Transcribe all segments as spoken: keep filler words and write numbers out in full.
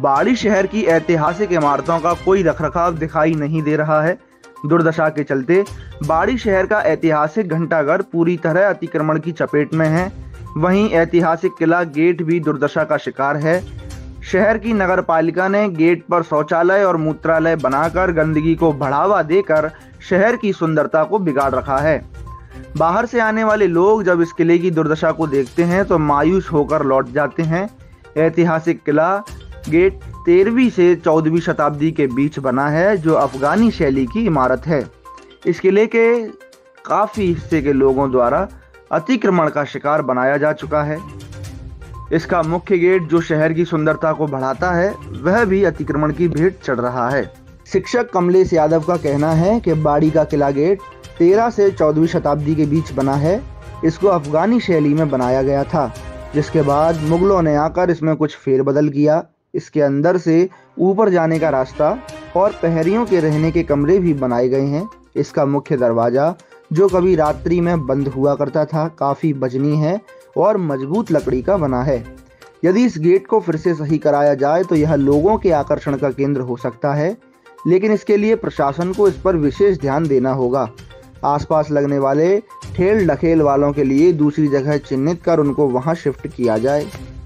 बाड़ी शहर की ऐतिहासिक इमारतों का कोई रखरखाव दिखाई नहीं दे रहा है। दुर्दशा के चलते बाड़ी शहर का ऐतिहासिक घंटाघर पूरी तरह अतिक्रमण की चपेट में है। वहीं ऐतिहासिक किला गेट भी दुर्दशा का शिकार है। शहर की नगर पालिका ने गेट पर शौचालय और मूत्रालय बनाकर गंदगी को बढ़ावा देकर शहर की सुंदरता को बिगाड़ रखा है। बाहर से आने वाले लोग जब इस किले की दुर्दशा को देखते हैं तो मायूस होकर लौट जाते हैं। ऐतिहासिक किला गेट तेरहवीं से चौदहवीं शताब्दी के बीच बना है, जो अफगानी शैली की इमारत है। इस किले के काफी हिस्से के लोगों द्वारा अतिक्रमण का शिकार बनाया जा चुका है। इसका मुख्य गेट जो शहर की सुंदरता को बढ़ाता है, वह भी अतिक्रमण की भेंट चढ़ रहा है। शिक्षक कमलेश यादव का कहना है कि बाड़ी का किला गेट तेरह से चौदहवीं शताब्दी के बीच बना है। इसको अफगानी शैली में बनाया गया था, जिसके बाद मुगलों ने आकर इसमें कुछ फेरबदल किया। इसके अंदर से ऊपर जाने का रास्ता और पहरियों के रहने के कमरे भी बनाए गए हैं। इसका मुख्य दरवाजा जो कभी रात्रि में बंद हुआ करता था, काफी वजनी है और मजबूत लकड़ी का बना है। यदि इस गेट को फिर से सही कराया जाए तो यह लोगों के आकर्षण का केंद्र हो सकता है, लेकिन इसके लिए प्रशासन को इस पर विशेष ध्यान देना होगा। आसपास लगने वाले ठेल ढकेल वालों के लिए दूसरी जगह चिन्हित कर उनको वहां शिफ्ट किया जाए।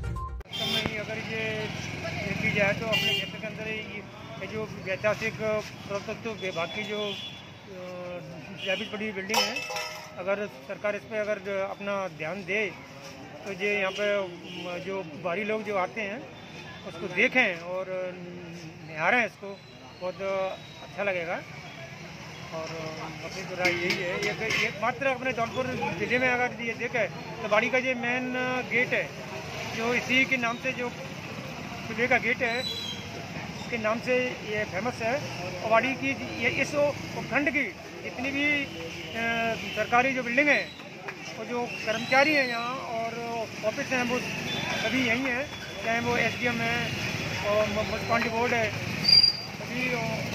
अगर ये देखी जाए तो अपने क्षेत्र के अंदर ये जो ऐतिहासिक पुरातत्व विभाग की जो प्राइवेट बड़ी बिल्डिंग है, अगर सरकार इस पर अगर अपना ध्यान दे तो ये यहाँ पे जो बाहरी लोग जो आते हैं उसको देखें और निहारें, इसको बहुत अच्छा लगेगा। और अपनी तो राय यही है, ये एकमात्र अपने जौनपुर जिले में अगर ये देखें तो बाड़ी का ये मेन गेट है, जो इसी के नाम से जो किले का गेट है इसके नाम से ये फेमस है। और बाड़ी की ये इस उपखंड की जितनी भी सरकारी जो बिल्डिंग है और जो कर्मचारी हैं यहाँ और ऑफिस हैं वो सभी यहीं हैं, चाहे वो एस डी एम है और म्यूनसिपालिटी बोर्ड है, सभी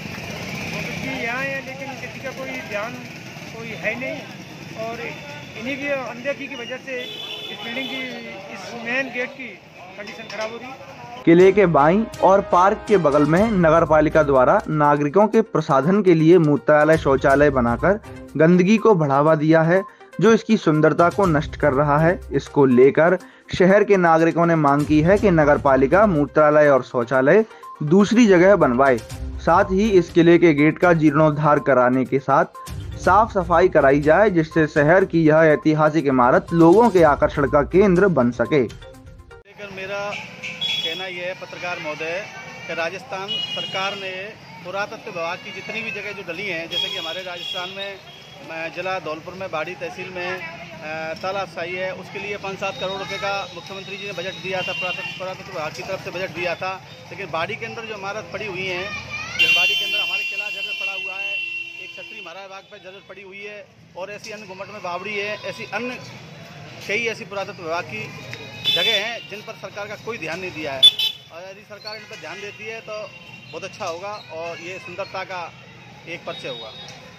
ऑफिस भी यहाँ है, लेकिन किसी का कोई ध्यान कोई है नहीं। और इन्हीं की अनदेखी की वजह से इस बिल्डिंग की इस मेन गेट की कंडीशन खराब हो रही। किले के बाईं और पार्क के बगल में नगर पालिका द्वारा नागरिकों के प्रसाधन के लिए मूत्रालय शौचालय बनाकर गंदगी को बढ़ावा दिया है, जो इसकी सुंदरता को नष्ट कर रहा है। इसको लेकर शहर के नागरिकों ने मांग की है कि नगर पालिका मूत्रालय और शौचालय दूसरी जगह बनवाए। साथ ही इस किले के गेट का जीर्णोद्धार कराने के साथ साफ सफाई कराई जाए, जिससे शहर की यह ऐतिहासिक इमारत लोगों के आकर्षण का केंद्र बन सके। लेकिन मेरा कहना यह है पत्रकार महोदय कि राजस्थान सरकार ने पुरातत्व विभाग की जितनी भी जगह जो डली हैं, जैसे कि हमारे राजस्थान में जिला धौलपुर में बाड़ी तहसील में तालाब शाही है, उसके लिए पाँच सात करोड़ रुपए का मुख्यमंत्री जी ने बजट दिया था, पुरातत्व विभाग की तरफ से बजट दिया था। लेकिन बाड़ी के अंदर जो इमारत पड़ी हुई है, बाड़ी के अंदर हमारे किला जर्जर पड़ा हुआ है, एक छतरी महाराज बाग पर जर्जर पड़ी हुई है और ऐसी अन्य घुमट में बावड़ी है, ऐसी अन्य कई ऐसी पुरातत्व विभाग की जगह हैं जिन पर सरकार का कोई ध्यान नहीं दिया है। और यदि सरकार इन पर ध्यान देती है तो बहुत अच्छा होगा और ये सुंदरता का एक परिचय होगा।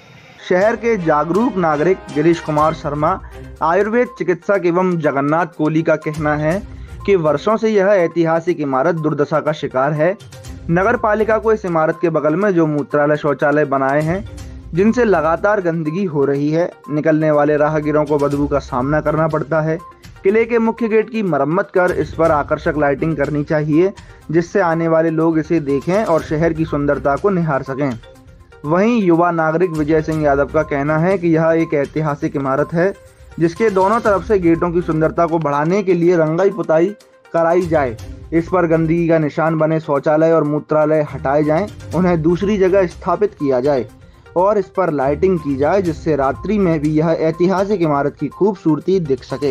शहर के जागरूक नागरिक गिरीश कुमार शर्मा, आयुर्वेद चिकित्सक एवं जगन्नाथ कोहली का कहना है कि वर्षों से यह ऐतिहासिक इमारत दुर्दशा का शिकार है। नगर पालिका को इस इमारत के बगल में जो मूत्रालय शौचालय बनाए हैं, जिनसे लगातार गंदगी हो रही है, निकलने वाले राहगीरों को बदबू का सामना करना पड़ता है। किले के मुख्य गेट की मरम्मत कर इस पर आकर्षक लाइटिंग करनी चाहिए, जिससे आने वाले लोग इसे देखें और शहर की सुंदरता को निहार सकें। वहीं युवा नागरिक विजय सिंह यादव का कहना है कि यह एक ऐतिहासिक इमारत है, जिसके दोनों तरफ से गेटों की सुंदरता को बढ़ाने के लिए रंगाई पुताई कराई जाए। इस पर गंदगी का निशान बने शौचालय और मूत्रालय हटाए जाएं, उन्हें दूसरी जगह स्थापित किया जाए और इस पर लाइटिंग की जाए, जिससे रात्रि में भी यह ऐतिहासिक इमारत की खूबसूरती दिख सके।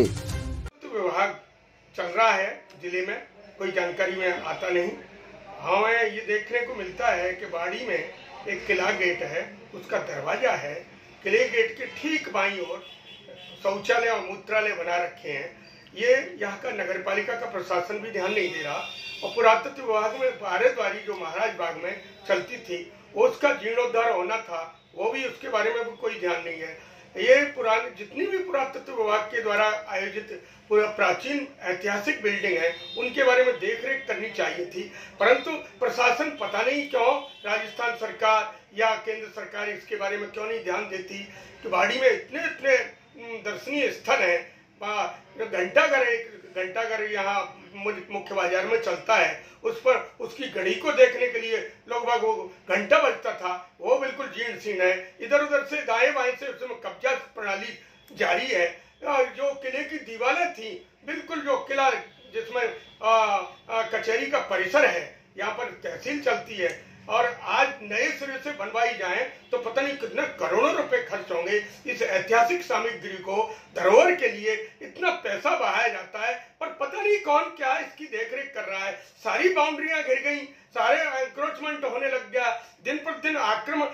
विभाग चल रहा है जिले में, कोई जानकारी में आता नहीं। हमें ये देखने को मिलता है कि बाड़ी में एक किला गेट है, उसका दरवाजा है, किले गेट के ठीक बाईं ओर शौचालय और मूत्रालय बना रखे हैं। ये यहाँ का नगर पालिका का प्रशासन भी ध्यान नहीं दे रहा। और पुरातत्व विभाग में बारहद्वारी जो महाराज बाग में चलती थी, उसका जीर्णोद्धार होना था, वो भी उसके बारे में भी कोई ध्यान नहीं है। ये पुराने जितनी भी पुरातत्व विभाग के द्वारा आयोजित पूरा प्राचीन ऐतिहासिक बिल्डिंग है उनके बारे में देखरेख करनी चाहिए थी, परंतु प्रशासन पता नहीं क्यों, राजस्थान सरकार या केंद्र सरकार इसके बारे में क्यों नहीं ध्यान देती कि बाड़ी में इतने इतने दर्शनीय स्थल हैं। घंटाघर एक घंटाघर यहाँ मुख्य बाजार में चलता है, उस पर उसकी घड़ी को देखने के लिए लोग बाग वो घंटा बजता था, वो बिल्कुल जीर्ण शीर्ण है। इधर उधर से दाएं बाएं से उसमें कब्जा प्रणाली जारी है। जो किले की दीवारें थी, बिल्कुल जो किला जिसमें आ, आ, कचहरी का परिसर है, यहाँ पर तहसील चलती है, और आज नए सिरे से बनवाई जाए तो पता नहीं कितने करोड़ों रुपए खर्च होंगे। इस ऐतिहासिक सामग्री को धरोहर के लिए इतना पैसा बहाया जाता है, पर पता नहीं कौन क्या इसकी देखरेख कर रहा है। सारी बाउंड्रियां गिर गई, सारे एंक्रोचमेंट होने लग गया, दिन पर दिन आक्रमण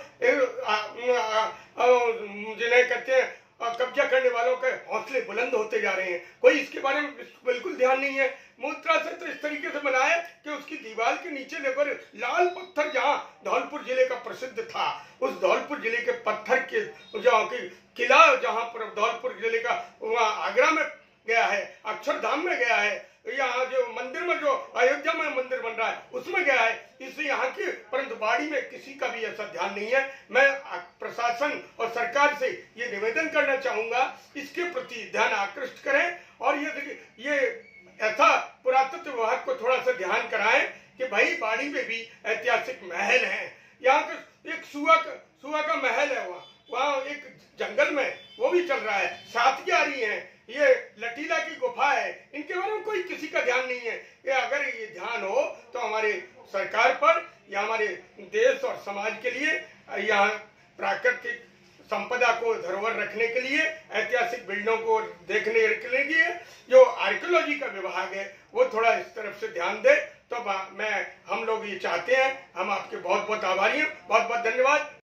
जिन्हें कहते हैं कब्जा करने वालों के हौसले बुलंद होते जा रहे हैं। कोई इसके बारे में बिल्कुल ध्यान नहीं है। मूत्रा से तो इस तरीके से बना है कि उसकी दीवार के नीचे देखो लाल पत्थर, जहां धौलपुर जिले का प्रसिद्ध था, उस धौलपुर जिले के पत्थर के जहाँ की किला, जहां पर धौलपुर जिले का वहां आगरा में गया है, अक्षरधाम में गया है, यहाँ जो मंदिर में जो अयोध्या में मंदिर बन रहा है उसमें गया है, इससे यहाँ की, परंतु बाड़ी में किसी का भी ऐसा ध्यान नहीं है। मैं प्रशासन और सरकार से ये निवेदन करना चाहूंगा, इसके प्रति ध्यान आकृष्ट करें, और ये ये ऐसा पुरातत्व विभाग को थोड़ा सा ध्यान कराएं कि भाई बाड़ी में भी ऐतिहासिक महल हैं। यहाँ का एक सुआ का सुआ का महल है, वहाँ वहाँ एक जंगल में वो भी चल रहा है, सातग्यारी है, ये लटीला की गुफा है, इनके बारे में कोई किसी का ध्यान नहीं है। ये अगर ये ध्यान हो तो हमारे सरकार पर या हमारे देश और समाज के लिए, यहाँ प्राकृतिक संपदा को धरोहर रखने के लिए, ऐतिहासिक बिल्डिंगों को देखने के लिए जो आर्कियोलॉजी का विभाग है वो थोड़ा इस तरफ से ध्यान दे, तो मैं हम लोग ये चाहते हैं। हम आपके बहुत बहुत आभारी हैं। बहुत बहुत धन्यवाद।